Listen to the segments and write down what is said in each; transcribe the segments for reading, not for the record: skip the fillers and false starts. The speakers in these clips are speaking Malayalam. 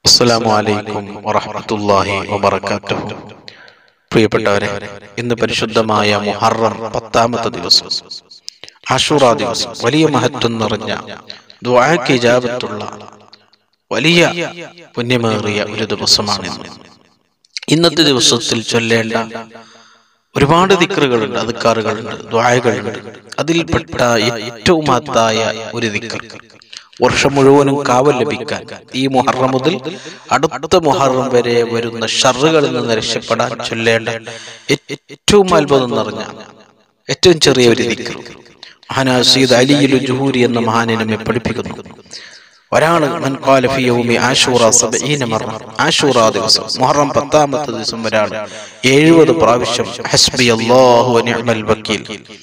അസ്സലാമു അലൈക്കും വറഹ്മത്തുള്ളാഹി വബറകാതുഹു. പ്രിയപ്പെട്ടവരെ, ഇന്ന് പരിശുദ്ധമായ മുഹറം 10-ാമത്തെ ദിവസം, ആശൂറ ദിവസം, വലിയ മഹത്വം നിറഞ്ഞ ദുആക്ക് ഇജാബത്തുള്ള വലിയ പുണ്യമേറിയ ഒരു ദിവസമാണ് ഇന്നത്തെ ദിവസത്തിൽ ചൊല്ലേണ്ട ഒരുപാട് ദിക്റുകളുണ്ട്, അദ്കാറുകളുണ്ട്, ദുആകളുണ്ട്. അതിൽപ്പെട്ട ഏറ്റവും മഹത്തായ ഒരു ദിക്ർ, വർഷം മുഴുവനും കാവൽ ലഭിക്കാൻ, ഈ മുഹറം മുതൽ അടുത്ത മുഹറം വരെ വരുന്ന ഷർറുകളിൽ നിന്ന് രക്ഷപ്പെടാൻ ചൊല്ലേണ്ട ഏറ്റവും അത്ഭുതം നിറഞ്ഞ ഏറ്റവും ചെറിയ ഒരു ദിക്ർ മഹാനായ സയ്യിദ് അലിയുൽ ജുഹൂരി എന്ന മഹാനെ നമ്മെ പഠിപ്പിക്കുന്നു. ഒരാള് മൻ ഖാല ഫീ യൗമി ആശൂറ 70 മറ, ആശൂറ ദിവസം മുഹറം 10-ാമത്തെ ദിവസം ഒരാൾ 70 പ്രാവശ്യം ഹസ്ബി അല്ലാഹു വ നിഅമൽ വക്കീൽ,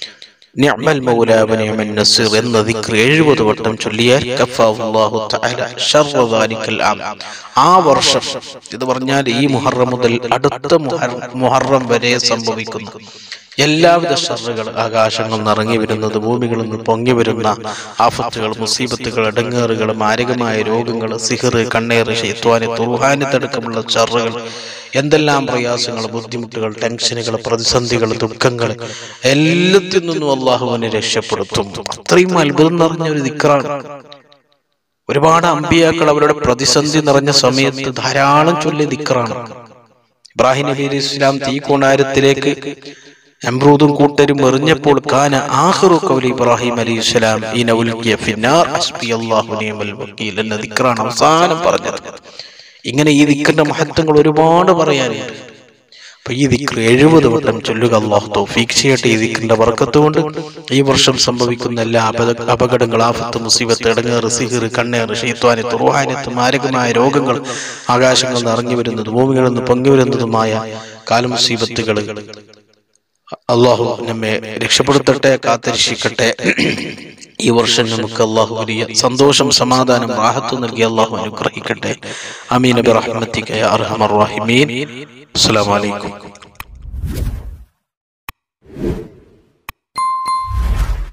നിഅമൽ മൗലാ വ നിഅമൻ നസീർ എന്ന ദിക്ർ 70 വട്ടം ചൊല്ലിയാൽ കഫാഹുല്ലാഹു തആല ശർറ ദാലിക്കൽ ആം, ആ വർഷം, ഇത് പറഞ്ഞാൽ ഈ മുഹറം മുതൽ അടുത്ത മുഹറം വരെ സംഭവിക്കുന്ന എല്ലാവിധ ഷർറുകൾ, ആകാശങ്ങളിൽ നിന്ന് ഇറങ്ങി വരുന്നത്, ഭൂമികളിൽ നിന്ന് പൊങ്ങി വരുന്ന ആഫത്തുകൾ, മുസീബത്തുകൾ, ഇടങ്ങേറുകൾ, മാരകമായ രോഗങ്ങൾ, സിഹർ, കണ്ണേർ, ശൈത്വാന്, തുർഹാനത്തടക്കമുള്ള ഷർറുകൾ, എന്തെല്ലാം പ്രയാസങ്ങൾ, ബുദ്ധിമുട്ടുകൾ, ടെൻഷനുകൾ, പ്രതിസന്ധികൾ, ദുഃഖങ്ങൾ, എല്ലാത്തിൽ നിന്നും അള്ളാഹുവിനെ രക്ഷപ്പെടുത്തും. അത്രയും അത്ഭുതം നിറഞ്ഞ ഒരു ദിക്റാണ്. ഒരുപാട് അമ്പിയാക്കൾ അവരുടെ പ്രതിസന്ധി നിറഞ്ഞ സമയത്ത് ധാരാളം ചൊല്ലിയ ദിക്റാണ്. ഇബ്രാഹിം നബി അലൈഹി ഇസ്ലാം തീക്കോണാരത്തിലേക്ക് നമ്രൂദും കൂട്ടരും എറിഞ്ഞപ്പോൾ കാന ആഖിറു ഖൗലി ഇബ്രാഹിം അലൈഹി ഇസ്ലാം ഇന ഉൽഖിയ ഫിന്നാർ ഹസ്ബി അല്ലാഹു നിഅമൽ വക്കീൽ എന്ന ദിക്റാണ് അവസാനം പറഞ്ഞത്. ഇങ്ങനെ ഈ ദിക്റിന്റെ മഹത്വങ്ങൾ ഒരുപാട് പറയാനുണ്ട്. അപ്പൊ ഈ ദിക്ർ 70 വട്ടം ചൊല്ലുക. അല്ലാഹു തൗഫീഖ് ചെയ്യട്ടെ. ഈ ദിക്റിന്റെ ബർക്കത്ത് കൊണ്ട് ഈ വർഷം സംഭവിക്കുന്ന എല്ലാ അപകടങ്ങൾ, ആഫത്ത്, മുസീബത്ത്, ഇടങ്ങേറ്, സിഹർ, കണ്ണേർ, ശൈത്വാന്, തുർഹാനത്ത്, മാരകമായ രോഗങ്ങൾ, ആകാശങ്ങളിൽ നിന്ന് ഇറങ്ങി വരുന്നത്, ഭൂമികളിൽ നിന്ന് പൊങ്ങി വരുന്നതുമായ കാലമുസീബത്തുകൾ അള്ളാഹു നമ്മെ രക്ഷപ്പെടുത്തട്ടെ, കാത്തിരക്ഷിക്കട്ടെ. ഈ വർഷം നമുക്ക് അള്ളാഹു വലിയ സന്തോഷം, സമാധാനം, റാഹത്ത് നൽകി അള്ളാഹു അനുഗ്രഹിക്കട്ടെ. ആമീൻ ബിറഹ്മതിക യാ അർഹമർ റഹീമീൻ. അസ്സലാമു അലൈക്കും.